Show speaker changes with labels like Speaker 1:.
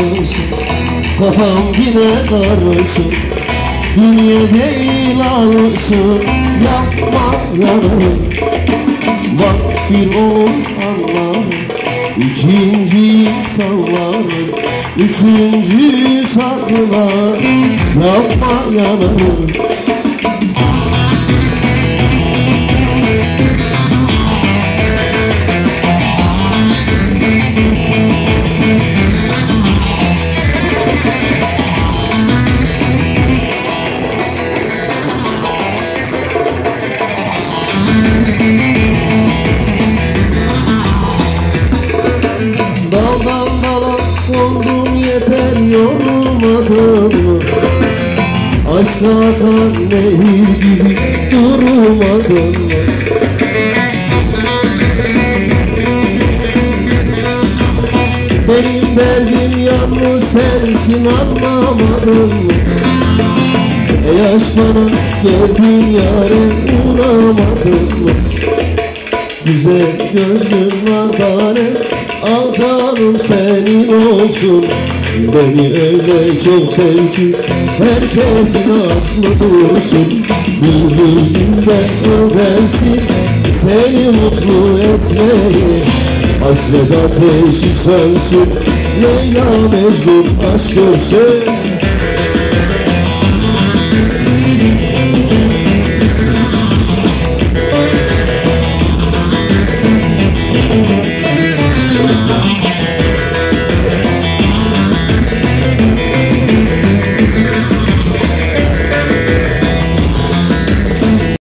Speaker 1: karışık, kafam yine karışık. Dünya değil alışık, yapma yalnız. Vakfir olur anlarız, ikinciyi sallarız, üçüncüyü saklar, yapma yalnız. Daldan dala oldum yeter yorulmadın mı? Aşk akan nehir gibi durmadın mı? Benim derdim yalnız sensin, anlamadın mı? Yaş bana geldin yâre uğramadın mı? Güzel gözlüm nadane, al canım senin olsun. Beni öyle çok sev ki herkesin aklı dursun. Bülbülümde översin seni mutlu etmeyi. Hasret ateşi sönsün, Leyla Mecnun aşk görsün.